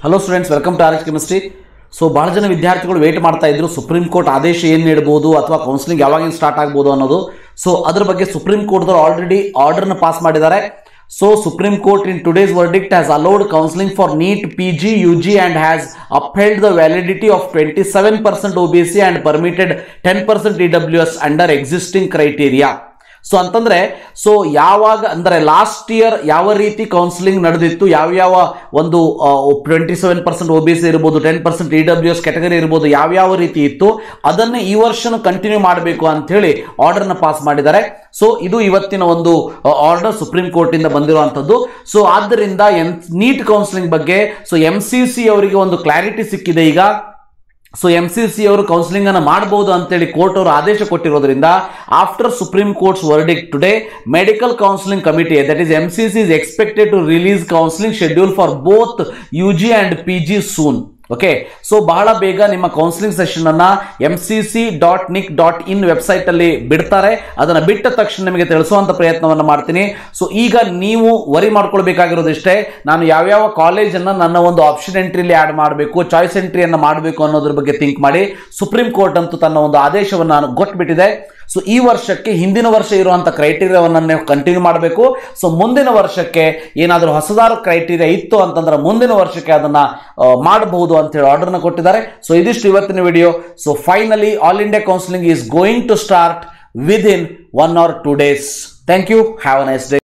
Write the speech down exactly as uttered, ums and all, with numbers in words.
Hello students, welcome to R H chemistry. So ಭಾಳ ಜನ ವಿದ್ಯಾರ್ಥಿಗಳು ವೇಟ್ ಮಾಡ್ತಾ ಇದ್ರು ಸುಪ್ರೀಂ ಕೋರ್ಟ್ ಆದೇಶ ಏನು ನೀಡಬಹುದು ಅಥವಾ ಕೌನ್ಸಿಲಿಂಗ್ ಯಾವಾಗಿಂದ ಸ್ಟಾರ್ಟ್ ಆಗ್ಬೋದು ಅನ್ನೋದು. ಸೊ ಅದ್ರ ಬಗ್ಗೆ ಸುಪ್ರೀಂ ಕೋರ್ಟ್ ಆಲ್ರೆಡಿ ಆರ್ಡರ್ನ ಪಾಸ್ ಮಾಡಿದ್ದಾರೆ. So Supreme Court in today's verdict has allowed counseling for NEET, P G, U G and has upheld the validity of twenty-seven percent O B C and permitted ten percent E W S under existing criteria. So ಅಂತಂದ್ರೆ so ಯಾವಾಗ ಅಂದ್ರೆ last year ಯಾವ ರೀತಿ counselling ನಡೆದಿತ್ತು, ಯಾವ್ಯಾವ ಒಂದು twenty seven percent O B C ಇರ್ಬೋದು, ten percent E W S category ಇರ್ಬೋದು, ಯಾವ್ಯಾವ ರೀತಿ ಇತ್ತು ಅದನ್ನೇ ಈ ವರ್ಷನೂ ಕಂಟಿನ್ಯೂ ಮಾಡಬೇಕು ಅಂತ ಹೇಳಿ ಆರ್ಡರ್ನ ಪಾಸ್ ಮಾಡಿದ್ದಾರೆ. ಸೊ ಇದು ಇವತ್ತಿನ ಒಂದು ಆರ್ಡರ್ ಸುಪ್ರೀಂ ಕೋರ್ಟ್ ಇಂದ ಬಂದಿರುವಂತದ್ದು. ಸೊ ಆದ್ದರಿಂದ ನೀಟ್ ಕೌನ್ಸಿಲಿಂಗ್ ಬಗ್ಗೆ ಸೊ ಎಂ ಸಿ ಸಿ ಅವರಿಗೆ ಒಂದು ಕ್ಲಾರಿಟಿ ಸಿಕ್ಕಿದೆ ಈಗ. ಸೊ ಎಂ ಸಿ ಸಿ ಅವರು ಕೌನ್ಸಿಲಿಂಗ್ ಅನ್ನು ಮಾಡಬಹುದು ಅಂತೇಳಿ ಕೋರ್ಟ್ ಅವರು ಆದೇಶ ಕೊಟ್ಟಿರೋದ್ರಿಂದ after Supreme Court's verdict today medical counselling committee that is M C C is expected to release counselling schedule for both U G and P G soon. Okay, so ಬಹಳ ಬೇಗ ನಿಮ್ಮ counselling session ಅನ್ನ M C C dot nic dot in website ಅಲ್ಲಿ ಬಿಡ್ತಾರೆ. ಅದನ್ನ ಬಿಟ್ಟ ತಕ್ಷಣ ನಿಮಗೆ ತಿಳಿಸುವಂತ ಪ್ರಯತ್ನವನ್ನು ಮಾಡ್ತೀನಿ. ಸೊ ಈಗ ನೀವು ವರಿ ಮಾಡ್ಕೊಳ್ಬೇಕಾಗಿರೋದು ಇಷ್ಟೇ, ನಾನು ಯಾವ್ಯಾವ ಕಾಲೇಜ್ ಅನ್ನ ನನ್ನ ಒಂದು ಆಪ್ಷನ್ ಎಂಟ್ರಿಲಿ ಆಡ್ ಮಾಡಬೇಕು, ಚಾಯ್ಸ್ ಎಂಟ್ರಿಯನ್ನ ಮಾಡಬೇಕು ಅನ್ನೋದ್ರ ಬಗ್ಗೆ ಥಿಂಕ್ ಮಾಡಿ. ಸುಪ್ರೀಂ ಕೋರ್ಟ್ ಅಂತೂ ತನ್ನ ಒಂದು ಆದೇಶವನ್ನು ನಾನು ಗೊತ್ತುಬಿಟ್ಟಿದೆ. ಸೊ ಈ ವರ್ಷಕ್ಕೆ ಹಿಂದಿನ ವರ್ಷ ಇರುವಂತ ಕ್ರೈಟೀರಿಯಾವನ್ನ ಕಂಟಿನ್ಯೂ ಮಾಡಬೇಕು. ಸೊ ಮುಂದಿನ ವರ್ಷಕ್ಕೆ ಏನಾದರೂ ಹೊಸದಾದ ಕ್ರೈಟೀರಿಯಾ ಇತ್ತು ಅಂತಂದ್ರೆ ಮುಂದಿನ ವರ್ಷಕ್ಕೆ ಅದನ್ನ ಮಾಡಬಹುದು ಅಂತ ಹೇಳಿ ಆರ್ಡರ್ನ ಕೊಟ್ಟಿದ್ದಾರೆ. ಸೊ ಇದಿಷ್ಟು ಇವತ್ತಿನ video. So finally all India counselling is going to start within one or two days. Thank you. Have a nice day.